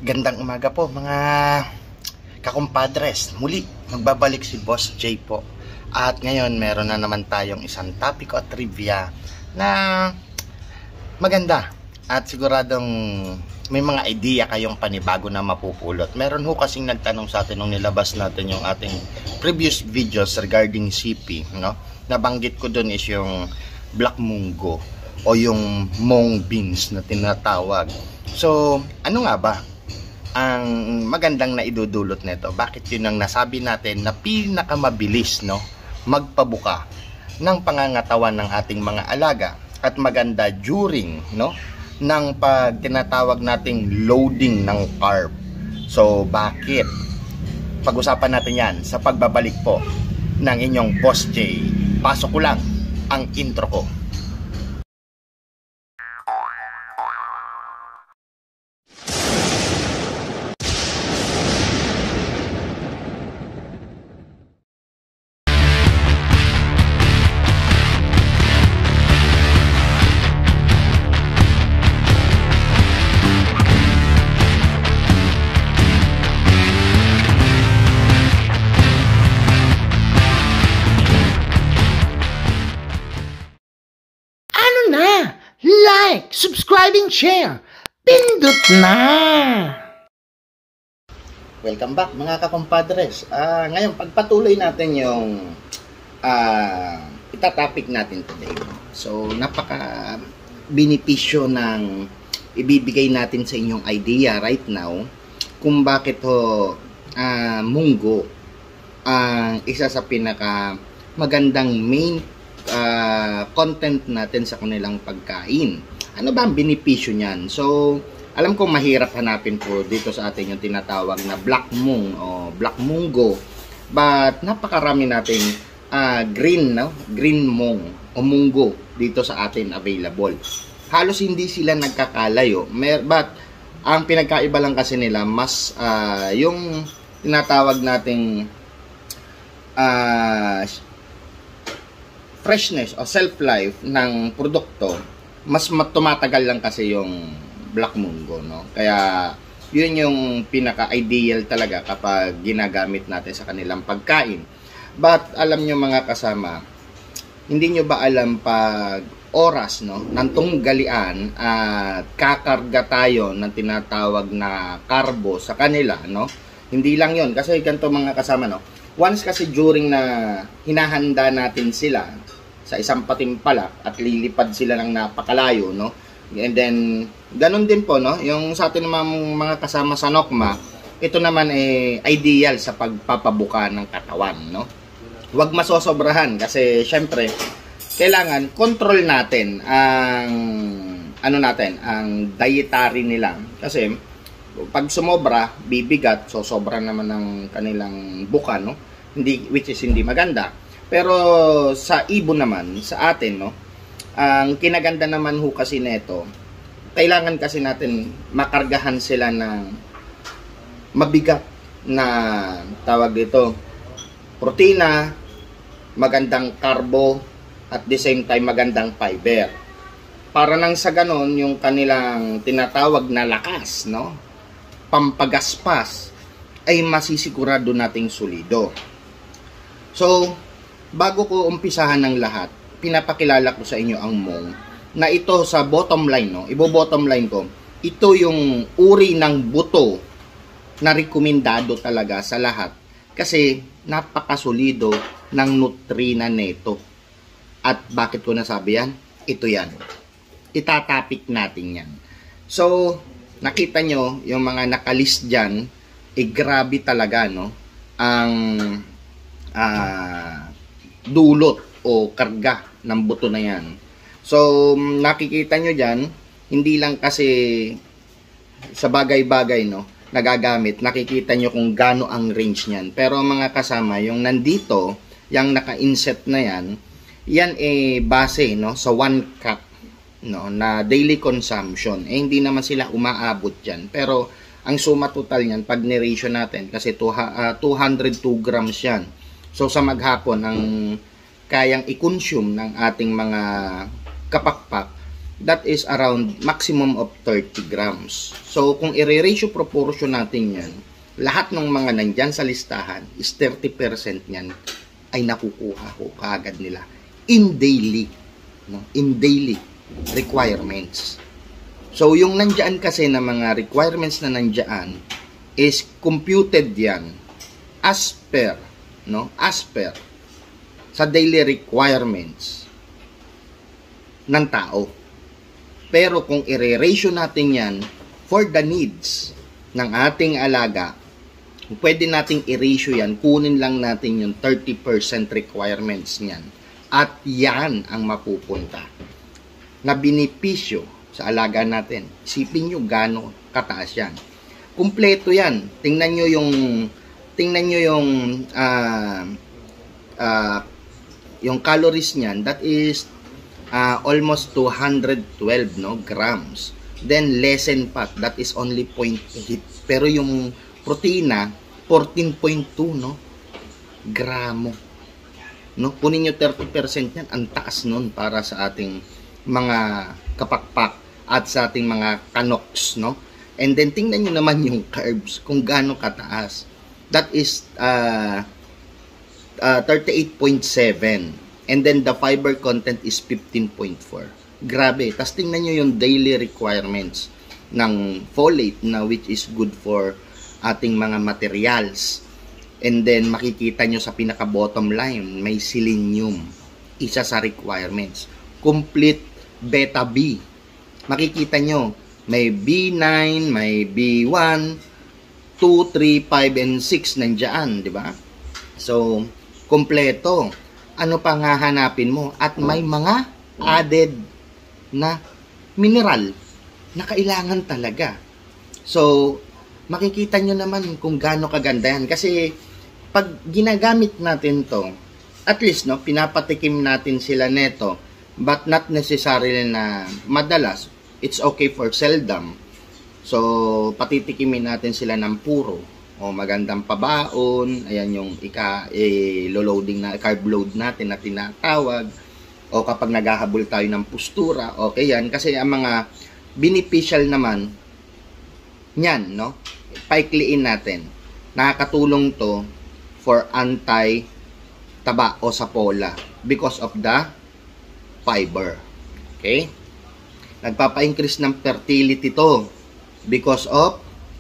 Gandang umaga po mga kakumpadres. Muli, magbabalik si Boss J po. At ngayon, meron na naman tayong isang topic o trivia na maganda. At siguradong may mga idea kayong panibago na mapupulot. Meron ho kasing nagtanong sa atin nung nilabas natin yung ating previous videos regarding CP. No? Nabanggit ko dun is yung black mungo o yung mung beans na tinatawag. So, ano nga ba ang magandang naidudulot nito? Bakit yun ang nasabi natin na pinakamabilis, no, magpabuka ng pangangatawan ng ating mga alaga at maganda during, no, ng pag tinatawag nating loading ng carb. So, bakit? Pag-usapan natin yan sa pagbabalik po ng inyong Boss J. Pasok ko lang ang intro ko. Like, subscribe, and share. Pindot na! Welcome back mga kakumpadres. Ngayon, pagpatuloy natin yung itatopic natin today. So, napaka benepisyo ng ibibigay natin sa inyong idea right now kung bakit munggo ang isa sa pinaka magandang main content natin sa kanilang pagkain. Ano ba ang benepisyo niyan? So, alam ko mahirap hanapin po dito sa atin yung tinatawag na black mung o black mungo. But napakarami nating green, no? Green mung o munggo dito sa atin available. Halos hindi sila nagkakalayo. But ang pinagkaiba lang kasi nila mas yung tinatawag nating freshness o self-life ng produkto, mas tumatagal lang kasi yung black mungo, no? Kaya yun yung pinaka-ideal talaga kapag ginagamit natin sa kanilang pagkain. But alam nyo mga kasama, hindi nyo ba alam pag oras, no, ng tunggalian at kakarga tayo ng tinatawag na carbo sa kanila, no? Hindi lang yun, kasi ganito mga kasama, no? Once kasi during na hinahanda natin sila sa isang patimpalak at lilipad sila ng napakalayo, no? And then, ganun din po, no? Yung sa atin mga kasama sa Nokma, ito naman ideal sa pagpapabuka ng katawan, no? Huwag masosobrahan kasi syempre, kailangan control natin ang ang dietary nila. Kasi, pag sumobra, bibigat, so sobra naman ng kanilang buka, no? Which is hindi maganda. Pero sa ibon naman, sa atin, no, ang kinaganda naman ho kasi nito, kailangan kasi natin makargahan sila ng mabigat na tawag dito, protina, magandang carbo, at the same time magandang fiber. Para nang sa ganon, yung kanilang tinatawag na lakas, no, pampagaspas, ay masisigurado nating solido. So, bago ko umpisahan ng lahat, pinapakilala ko sa inyo ang mung na ito sa bottom line, no? Ibo-bottom line ko, ito yung uri ng buto na rekomendado talaga sa lahat kasi napakasolido ng nutrina nito. At bakit ko nasabi yan? Ito yan. Itatapik natin yan. So, nakita nyo yung mga nakalist dyan, grabe talaga, no? Ang dulot o karga ng buto na yan. So, nakikita nyo dyan, hindi lang kasi sa bagay-bagay, no, nagagamit, nakikita nyo kung gaano ang range niyan. Pero mga kasama, yung nandito, yung naka-inset na yan, yan base, no, sa 1 cup, no, na daily consumption. Hindi naman sila umaabot dyan. Pero, ang suma total niyan, pag ni-ratio natin, kasi 202 grams yan. So, sa maghapon, ang kayang i-consume ng ating mga kapakpak, that is around maximum of 30 grams. So, kung i-ratio proportion natin yan, lahat ng mga nandyan sa listahan is 30% yan ay nakukuha ko kaagad nila in daily, no? In daily requirements. So, yung nandyan kasi na mga requirements na nandyan is computed yan as per, no? As per sa daily requirements ng tao. Pero kung i-ratio natin yan for the needs ng ating alaga, pwede nating i-ratio yan, kunin lang natin yung 30% requirements niyan. At yan ang mapupunta na benepisyo sa alaga natin. Isipin nyo gaano kataas yan. Kumpleto yan. Tingnan nyo yung calories niyan, that is almost 212 grams. Then lessen fat, that is only 0.8. Pero yung protina 14.2 gramo. Kunin niyo 30% yan, ang taas nun para sa ating mga kapakpak at sa ating mga kanoks, And then tingnan niyo naman yung carbs kung gaano kataas. That is 38.7. And then the fiber content is 15.4. Grabe. Tapos tingnan nyo yung daily requirements ng folate na which is good for ating mga materials. And then makikita nyo sa pinaka bottom line, may selenium. Isa sa requirements. Complete beta B. Makikita nyo, may B9, may B1, 2, 3, 5, and 6 nandiyan, di ba? So, kompleto. Ano pang hahanapin mo? At may mga added na mineral na kailangan talaga. So, makikita nyo naman kung gaano kaganda yan. Kasi, pag ginagamit natin to, at least, pinapatikim natin sila neto, but not necessarily na madalas. It's okay for seldom. So, patitikimin natin sila ng puro. O magandang pabaon, ayan yung loading na carb load natin na tinatawag, o kapag naghahabol tayo ng postura, okay yan, kasi ang mga beneficial naman niyan, paikliin natin, nakakatulong to for anti-taba o sapola because of the fiber, okay? Nagpapa-increase ng fertility to because of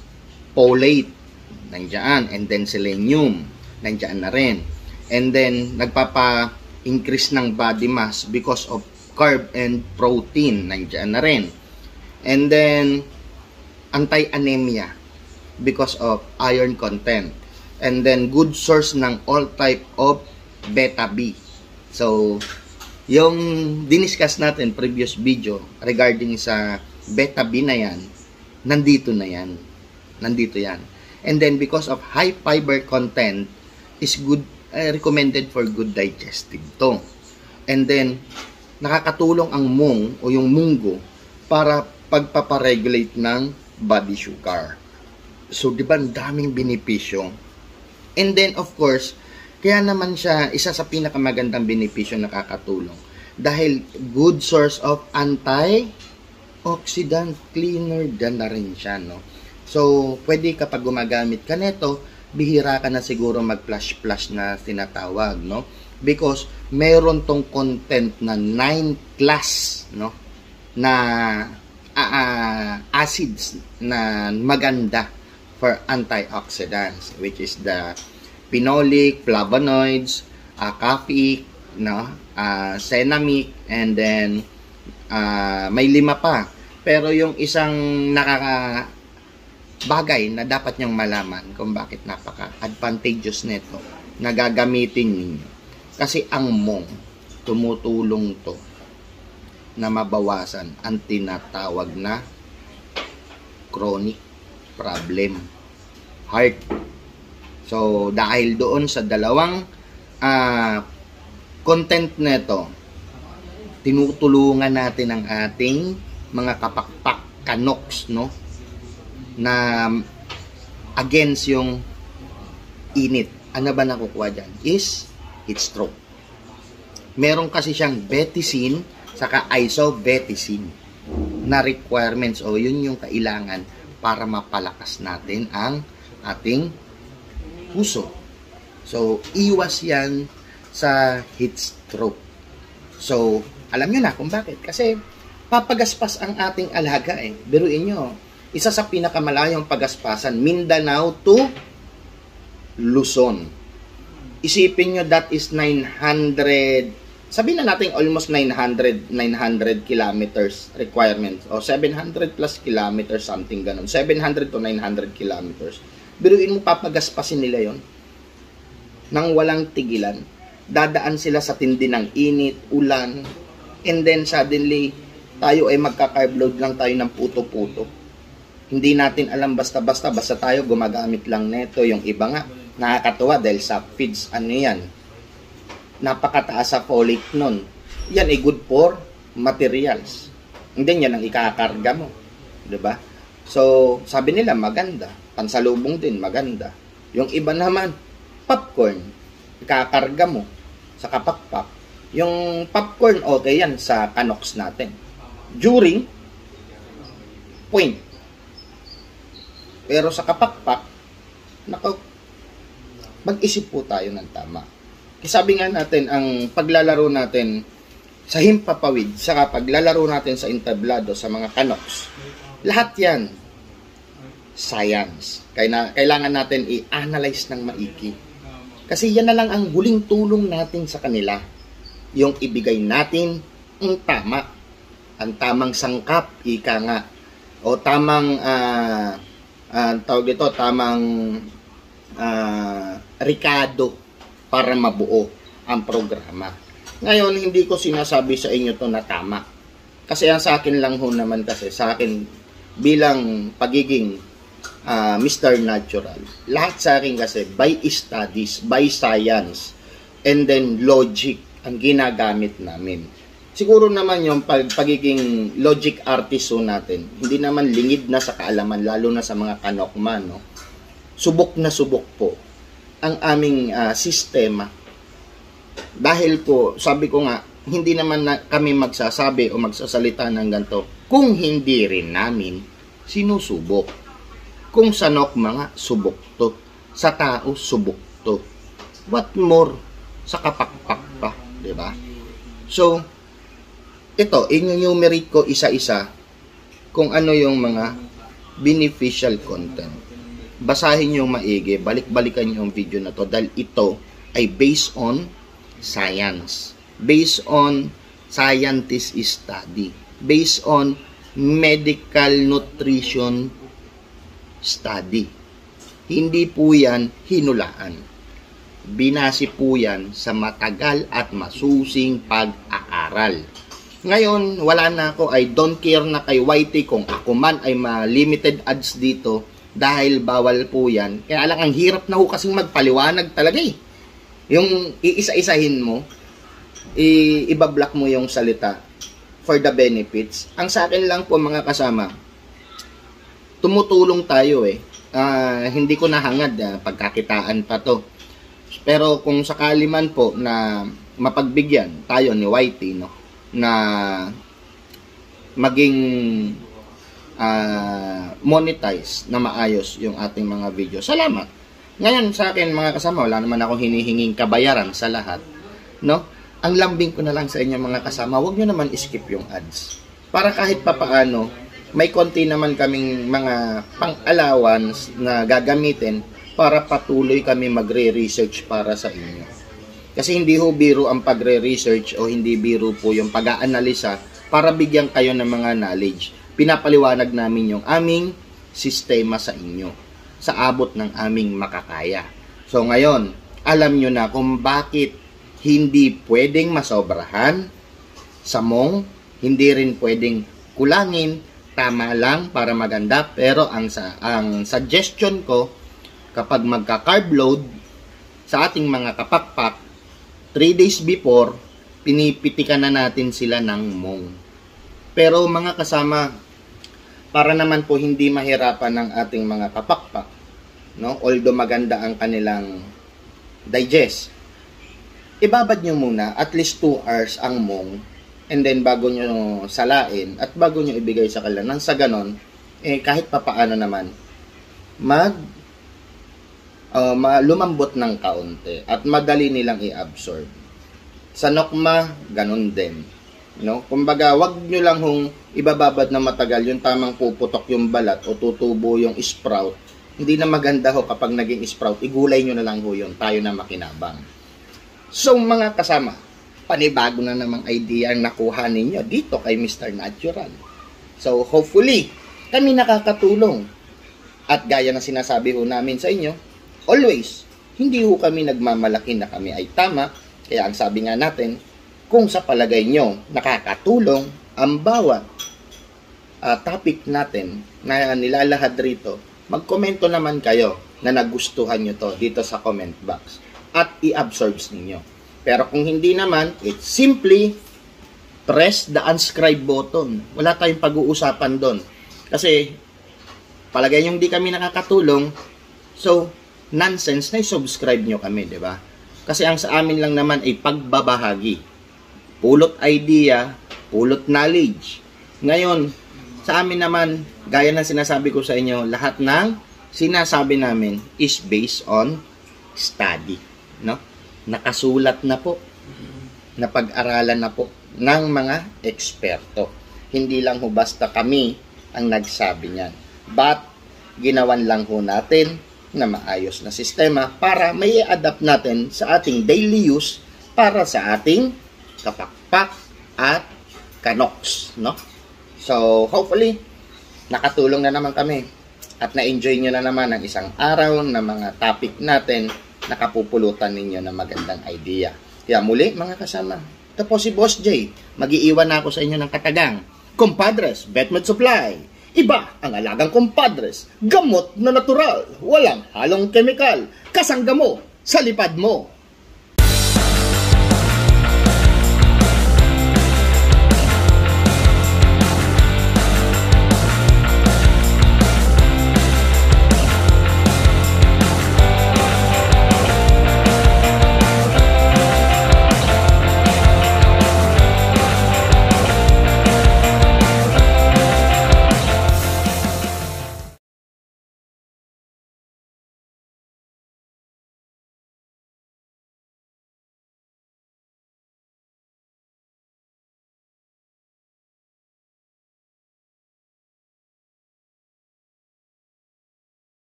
folate, nandiyan, and then selenium, nandiyan na rin. And then, nagpapa-increase ng body mass because of carb and protein, nandiyan na rin. And then, anti-anemia because of iron content. And then, good source ng all type of beta B. So, yung diniscuss natin previous video regarding sa beta B na yan, nandito na yan. Nandito yan. And then, because of high fiber content, is good, recommended for good digestive to. And then, nakakatulong ang mung o yung munggo para pagpaparegulate ng body sugar. So, di ba, ang daming benepisyo. And then, of course, kaya naman siya, isa sa pinakamagandang benepisyo nakakatulong. Dahil good source of antioxidant, cleaner din na rin siya, So, pwede kapag gumagamit ka nito, bihira ka na siguro mag-flash-flash na tinatawag, Because, meron tong content na 9 class, na acids na maganda for antioxidants, which is the phenolic, flavonoids, caffeic, cinnamic, and then may 5 pa. Pero yung isang bagay na dapat niyong malaman kung bakit napaka-advantageous nito na gagamitin ninyo. Kasi ang mong tumutulong to na mabawasan ang tinatawag na chronic problem, heart. So, dahil doon sa dalawang content nito, tinutulungan natin ang ating mga kapakpak kanoks, na against yung init. Ano ba nakukuha dyan? Is heat stroke. Meron kasi siyang beticin saka isobeticin. na requirements o yun yung kailangan para mapalakas natin ang ating puso. So, iwas yan sa heat stroke. So, alam nyo na kung bakit. Kasi, papagaspas ang ating alaga eh. Biruin nyo, isa sa pinakamalayong pagaspasan, Mindanao to Luzon. Isipin nyo, that is 900, sabihin na natin almost 900 kilometers requirement. O 700 plus kilometers, something ganun. 700 to 900 kilometers. Biruin mo, papagaspasin nila yon nang walang tigilan. Dadaan sila sa tindi ng init, ulan, and then suddenly, tayo ay magka-carb load lang tayo ng puto-puto. Hindi natin alam basta tayo gumagamit lang neto. Yung iba nga, nakakatuwa dahil sa feeds, ano yan, napakataas sa folic nun. Yan ay good for materials. And then yan ang ikakarga mo. Diba? So, sabi nila maganda. Pansalubong din, maganda. Yung iba naman, popcorn, ikakarga mo sa kapakpak. Yung popcorn, okay yan sa kanoks natin. During, point. Pero sa kapakpak, mag-isip po tayo ng tama. Kasi sabi nga natin, ang paglalaro natin sa himpapawid, saka paglalaro natin sa entablado, sa mga kanoks, lahat yan, science. Kailangan natin i-analyze ng maigi. Kasi yan na lang ang huling tulong natin sa kanila. Yung ibigay natin ang tama. Ang tamang sangkap, ika nga. O tamang, tawag dito, tamang rikado para mabuo ang programa. Ngayon, hindi ko sinasabi sa inyo to na tama. Kasi ang sa akin lang ho naman kasi, sa akin bilang pagiging Mr. Natural, lahat sa akin kasi by studies, by science, and then logic ang ginagamit namin. Siguro naman yung pagiging logic artist natin, hindi naman lingid na sa kaalaman, lalo na sa mga kanokman, no? Subok na subok po ang aming sistema. Dahil po, sabi ko nga, hindi naman kami magsasabi o magsasalita ng ganito kung hindi rin namin sinusubok. Kung sa nokma subok to. Sa tao, subok to. What more sa kapakpak pa, di ba? So, ito, i-enumerate ko isa-isa kung ano yung mga beneficial content. Basahin nyo maigi, balik-balikan nyo yung video na to dahil ito ay based on science. Based on scientist study. Based on medical nutrition study. Hindi po yan hinulaan. Binasi po yan sa matagal at masusing pag-aaral. Ngayon, wala na ako. I don't care na kay YT kung ako man ay ma-limited ads dito dahil bawal po yan. Kaya lang, ang hirap na ho kasing magpaliwanag talaga eh. Yung iisa-isahin mo, ibablock mo yung salita for the benefits. Ang sa akin lang po mga kasama, tumutulong tayo eh. Hindi ko nahangad, pagkakitaan pa to. Pero kung sakali man po na mapagbigyan tayo ni YT, no, na maging monetize na maayos yung ating mga video. Salamat. Ngayon sa akin mga kasama, wala naman ako hinihinging kabayaran sa lahat, no? Ang lambing ko na lang sa inyo mga kasama, huwag nyo naman skip yung ads. Para kahit papaano, may konti naman kaming mga pang-allowance na gagamitin para patuloy kami magre-research para sa inyo. Kasi hindi ho biro ang pagre-research o hindi biro po yung pag-aanalisa para bigyan kayo ng mga knowledge. Pinapaliwanag namin yung aming sistema sa inyo sa abot ng aming makakaya. So ngayon, alam nyo na kung bakit hindi pwedeng masobrahan sa mong, hindi rin pwedeng kulangin, tama lang para maganda. Pero ang suggestion ko, kapag magka-carb load sa ating mga kapakpak, 3 days before, pinipitikan na natin sila ng mong. Pero mga kasama, para naman po hindi mahirapan ng ating mga kapakpak, no? Although maganda ang kanilang digest, ibabad nyo muna at least 2 hours ang mong and then bago nyo salain at bago nyo ibigay sa kanila. Nang sa ganon, kahit papaano naman, lumambot ng kaunti at madali nilang i-absorb. Sa nokma, ganon din. No? Kumbaga, wag nyo lang hong ibababad na matagal yung tamang puputok yung balat o tutubo yung sprout. Hindi na maganda ho kapag naging sprout, igulay nyo na lang ho yun, tayo na makinabang. So mga kasama, panibago na namang idea ang nakuha ninyo dito kay Mr. Natural. So hopefully, kami nakakatulong. At gaya na sinasabi ho namin sa inyo, always, hindi ho kami nagmamalaki na kami ay tama. Kaya ang sabi nga natin, kung sa palagay nyo nakakatulong ang bawat topic natin na nilalahad rito, magkomento naman kayo na nagustuhan nyo to dito sa comment box at i-absorbs ninyo. Pero kung hindi naman, it's simply press the unsubscribe button. Wala tayong pag-uusapan doon. Kasi palagay nyo hindi kami nakakatulong, so nonsense na i-subscribe nyo kami, di ba? Kasi ang sa amin lang naman ay pagbabahagi. Pulot idea, pulot knowledge. Ngayon, sa amin naman, gaya ng sinasabi ko sa inyo, lahat ng sinasabi namin is based on study. No? Nakasulat na po, napag-aralan na po ng mga eksperto. Hindi lang ho basta kami ang nagsabi niyan. But, ginawan lang ho natin na maayos na sistema para may i-adapt natin sa ating daily use para sa ating kapakpak at kanoks, no? So, hopefully, nakatulong na naman kami at na-enjoy nyo na naman ang isang araw na mga topic natin na kapupulutan ninyo ng magandang idea. Kaya muli, mga kasama, ito po si Boss J. Mag-iiwan na ako sa inyo ng katagang. Compadres, Betmed Supply. Iba ang alagang compadres. Gamot na natural. Walang halong kemikal. Kasangga mo sa lipad mo.